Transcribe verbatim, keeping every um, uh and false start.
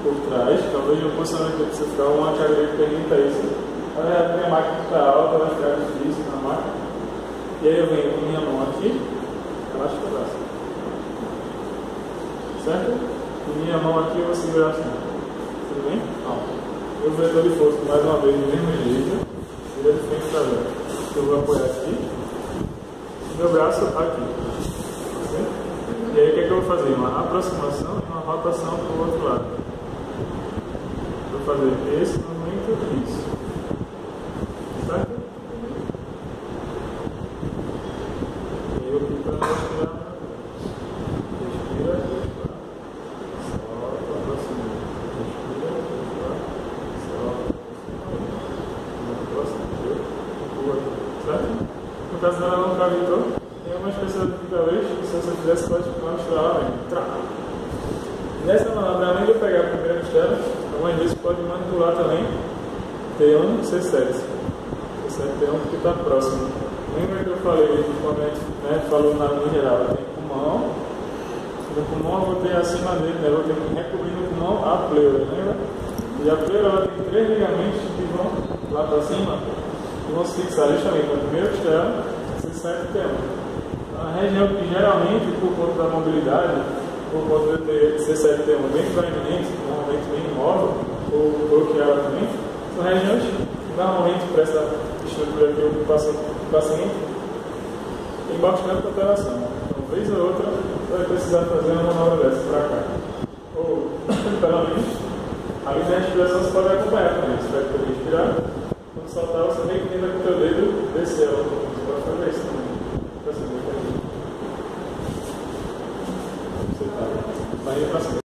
por trás, talvez no posicionamento que você ficar, uma que agrega permita isso. A minha máquina está alta, vai ficar difícil na máquina. E aí eu venho com minha mão aqui, relaxa o braço. Certo? E minha mão aqui eu vou segurar assim. Tudo bem? Ó. Eu vetor de força mais uma vez do mesmo jeito, vira de frente para ver. Eu vou apoiar aqui, e meu braço aqui. Certo? E aí o que, é que eu vou fazer? Uma aproximação e uma rotação para o outro lado. Vou fazer esse movimento, isso. Certo? E aí eu fico para respirar. Respira, solta, aproxima. Respira, solta, aproxima. Certo? No caso dela não cavitou, tem uma especialidade vez que se você fizesse pode misturar lá dentro. Nessa manobra, além de eu pegar a primeira costela, algumas vezes pode manipular também T um e C sete. C sete T um porque está próximo. Lembra que eu falei, quando a gente né, falou na linha geral, tem pulmão. No pulmão eu vou ter acima dele, né? Eu vou ter que recobrir no pulmão a pleura, lembra? E a pleura ela tem três ligamentos que vão lá para cima e vão se fixar justamente na primeira costela, C sete T um. A região que geralmente, por conta da mobilidade, por conta de ter C sete T um bem proeminente, normalmente bem imóvel, ou bloqueado também, são regiões que normalmente para essa estrutura que eu passo o paciente tem bastante alteração. Então, vez ou outra, vai precisar fazer uma manobra dessa para cá. Ou, pelo menos, a linha de respiração você pode acompanhar também. Você vai poder respirar, quando soltar, você vem que tenta com o teu dedo descer. Você pode fazer isso também. Você tá. Vai ir para cima.